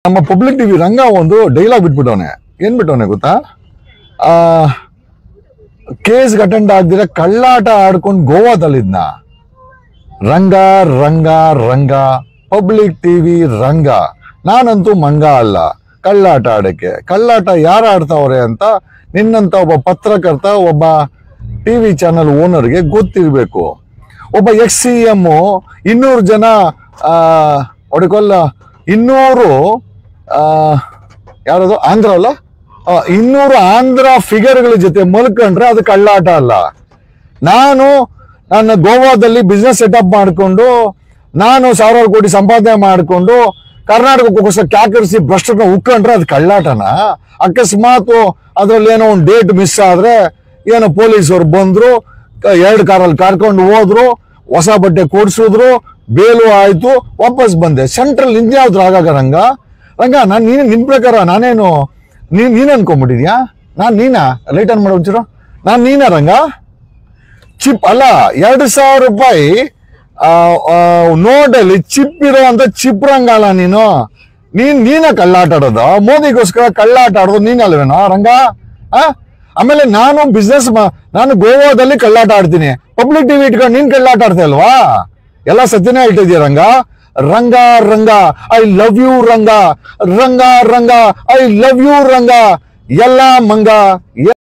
ನಮ್ಮ public TV ರಂಗ ಒಂದು dialogue ಬಿಟ್ಬಿಟ್ಟವನೆ. ಏನ್ ಬಿಟ್ಟವನೆ ಗೊತ್ತಾ? ಕೇಸ್ ಅಟೆಂಡ್ ಆಗದಿರ ಕಳ್ಳಾಟ ಆಡ್ಕೊಂಡು ಗೋವಾದಲ್ಲಿದ್ನ. ರಂಗ ರಂಗ ರಂಗ ಪಬ್ಲಿಕ್ ಟಿವಿ ರಂಗ. ನಾನಂತೂ ಮಂಗ ಅಲ್ಲ ಕಳ್ಳಾಟ ಆಡಕ್ಕೆ. ಕಳ್ಳಾಟ ಯಾರು ಆಡ್ತಾವ್ರೆ ಅಂತ ನಿನ್ನಂತ ಒಬ್ಬ ಪತ್ರಕರ್ತ, ಒಬ್ಬ ಟಿವಿ ಚಾನಲ್ ಓನರ್ಗೆ ಗೊತ್ತಿರ್ಬೇಕು. ಒಬ್ಬ XCM 200 ಜನ ಹೊಡಿಕೊಲ್ಲ 200 ಯಾರದು ಆಂಧ್ರ ಅಲ್ಲ 200 ಆಂಧ್ರ ಫಿಗರ್ಗಳ ಜೊತೆ ಮಲ್ಕೊಂಡ್ರೆ ಅದು ಕಳ್ಳಾಟ ಅಲ್ಲ. ನನ್ನ ಗೋವಾದಲ್ಲಿ ಬಿಸ್ನೆಸ್ ಸೆಟಪ್ ಮಾಡಿಕೊಂಡು ನಾನು ಸಾವಿರಾರು ಕೋಟಿ ಸಂಪಾದನೆ ಮಾಡಿಕೊಂಡು ಕರ್ನಾಟಕಕ್ಕೋಸ್ಕರ ಕ್ಯಾಕರಿಸಿ ಭ್ರಷ್ಟರನ್ನ ಉಕ್ಕೊಂಡ್ರೆ ಅದು ಕಳ್ಳಾಟನ? ಅಕಸ್ಮಾತ್ ಅದ್ರಲ್ಲಿ ಏನೋ ಒಂದು ಡೇಟ್ ಮಿಸ್ ಆದ್ರೆ ಏನೋ ಪೊಲೀಸರು ಬಂದ್ರು, 2 ಕಾರಲ್ಲಿ ಕರ್ಕೊಂಡು ಹೋದ್ರು, ಹೊಸ ಬಟ್ಟೆ ಕೊಡ್ಸಿದ್ರು, ಬೇಲು ಆಯ್ತು, ವಾಪಸ್ ಬಂದೆ. ಸೆಂಟ್ರಲ್ ಇನ್ಯಾವ್ದು ಆಗಾಗ ರಂಗ ನಾನು ನಿನ್ ಪ್ರಕಾರ ನಾನೇನು ನೀನ್ ಅನ್ಕೊಂಡ್ಬಿಟ್ಟಿದ್ಯಾ? ನೀನಾ ಲೈಟ್ ಆನ್ ಮಾಡೋ ನಾನು ನೀನಾ ರಂಗ? ಚಿಪ್ ಅಲ್ಲ, 2,000 ರೂಪಾಯಿ ನೋಟಲ್ಲಿ ಚಿಪ್ ಇರೋ ಅಂತ ಚಿಪ್ ರಂಗ ಅಲ್ಲ ನೀನ ಕಳ್ಳಾಟ ಆಡೋದು? ಮೋದಿಗೋಸ್ಕರ ಕಳ್ಳಾಟ ಆಡೋದು ನೀನಲ್ವೇನೋ ರಂಗ? ಆಮೇಲೆ ನಾನು ಗೋವಾದಲ್ಲಿ ಕಳ್ಳಾಟ ಆಡ್ತೀನಿ, ಪಬ್ಲಿಕ್ ಟಿವಿ ಇಟ್ಕೊಂಡು ನೀನ್ ಕಳ್ಳಾಟ ಆಡ್ತಾ ಇಲ್ವಾ? ಎಲ್ಲ ಸತ್ಯನೇ ಇಟ್ಟಿದ್ಯಾ Ranga? Ranga Ranga I love you Ranga, Ranga Ranga I love you Ranga, ಎಲ್ಲ ಮಂಗ.